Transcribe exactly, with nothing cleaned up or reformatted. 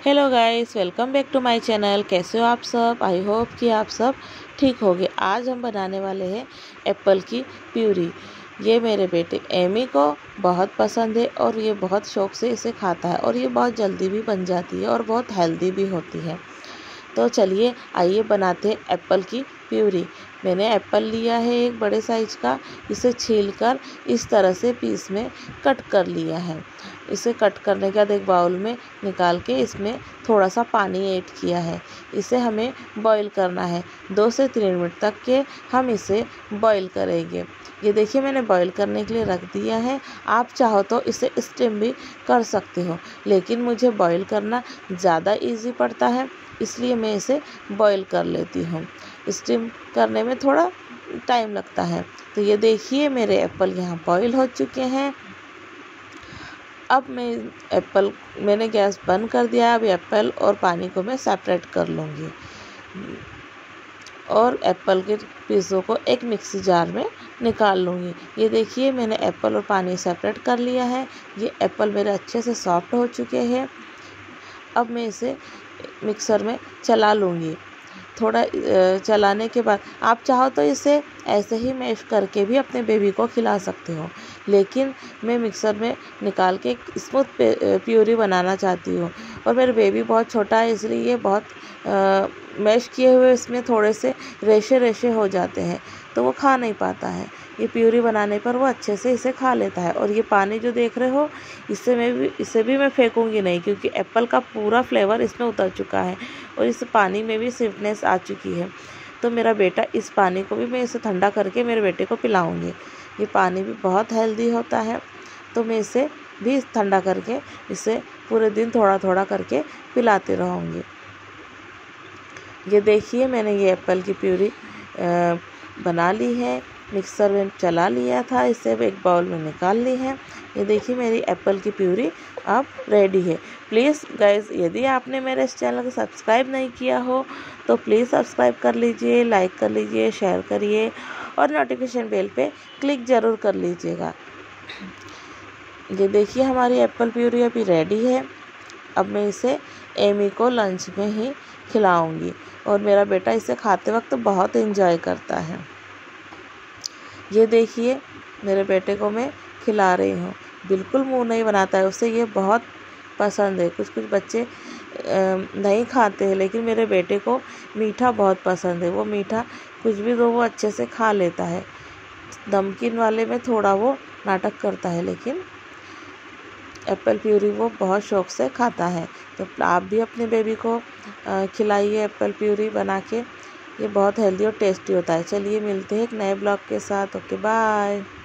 Hello guys, welcome back to my channel. कैसे हो आप सब? आई होप कि आप सब ठीक होंगे। आज हम बनाने वाले हैं एप्पल की प्यूरी। ये मेरे बेटे एमी को बहुत पसंद है और ये बहुत शौक़ से इसे खाता है और ये बहुत जल्दी भी बन जाती है और बहुत हेल्दी भी होती है। तो चलिए आइए बनाते हैं एप्पल की प्यूरी। मैंने एप्पल लिया है एक बड़े साइज का, इसे छीलकर इस तरह से पीस में कट कर लिया है। इसे कट करने के बाद एक बाउल में निकाल के इसमें थोड़ा सा पानी ऐड किया है। इसे हमें बॉईल करना है, दो से तीन मिनट तक के हम इसे बॉईल करेंगे। ये देखिए मैंने बॉईल करने के लिए रख दिया है। आप चाहो तो इसे स्टीम भी कर सकते हो, लेकिन मुझे बॉईल करना ज़्यादा इजी पड़ता है, इसलिए मैं इसे बॉईल कर लेती हूँ। स्टीम करने में थोड़ा टाइम लगता है। तो ये देखिए मेरे एप्पल यहाँ बॉईल हो चुके हैं। अब मैं एप्पल मैंने गैस बंद कर दिया है। अब एप्पल और पानी को मैं सेपरेट कर लूँगी और एप्पल के पीसों को एक मिक्सी जार में निकाल लूँगी। ये देखिए मैंने एप्पल और पानी सेपरेट कर लिया है। ये एप्पल मेरे अच्छे से सॉफ्ट हो चुके हैं। अब मैं इसे मिक्सर में चला लूँगी। थोड़ा चलाने के बाद आप चाहो तो इसे ऐसे ही मैश करके भी अपने बेबी को खिला सकते हो, लेकिन मैं मिक्सर में निकाल के स्मूथ प्यूरी बनाना चाहती हूँ और मेरा बेबी बहुत छोटा है, इसलिए ये बहुत आ, मैश किए हुए इसमें थोड़े से रेशे रेशे हो जाते हैं, तो वो खा नहीं पाता है। ये प्यूरी बनाने पर वो अच्छे से इसे खा लेता है। और ये पानी जो देख रहे हो, इससे मैं भी इसे भी मैं फेंकूँगी नहीं, क्योंकि एप्पल का पूरा फ्लेवर इसमें उतर चुका है और इस पानी में भी स्वीटनेस आ चुकी है। तो मेरा बेटा इस पानी को भी मैं इसे ठंडा करके मेरे बेटे को पिलाऊंगी। ये पानी भी बहुत हेल्दी होता है, तो मैं इसे भी ठंडा करके इसे पूरे दिन थोड़ा थोड़ा करके पिलाती रहूँगी। ये देखिए मैंने ये एप्पल की प्यूरी बना ली है, मिक्सर में चला लिया था, इसे एक बाउल में निकाल ली है। ये देखिए मेरी एप्पल की प्यूरी अब रेडी है। प्लीज़ गाइस, यदि आपने मेरे इस चैनल को सब्सक्राइब नहीं किया हो तो प्लीज़ सब्सक्राइब कर लीजिए, लाइक कर लीजिए, शेयर करिए और नोटिफिकेशन बेल पे क्लिक ज़रूर कर लीजिएगा। ये देखिए हमारी एप्पल प्यूरी अभी रेडी है। अब मैं इसे एमी को लंच में ही खिलाऊंगी और मेरा बेटा इसे खाते वक्त बहुत एंजॉय करता है। ये देखिए मेरे बेटे को मैं खिला रही हूँ, बिल्कुल मुंह नहीं बनाता है, उसे ये बहुत पसंद है। कुछ कुछ बच्चे नहीं खाते हैं, लेकिन मेरे बेटे को मीठा बहुत पसंद है। वो मीठा कुछ भी दो वो अच्छे से खा लेता है। नमकीन वाले में थोड़ा वो नाटक करता है, लेकिन एप्पल प्यूरी वो बहुत शौक़ से खाता है। तो आप भी अपने बेबी को खिलाइए एप्पल प्यूरी बना के। ये बहुत हेल्दी और टेस्टी होता है। चलिए मिलते हैं एक नए ब्लॉग के साथ। Okay bye.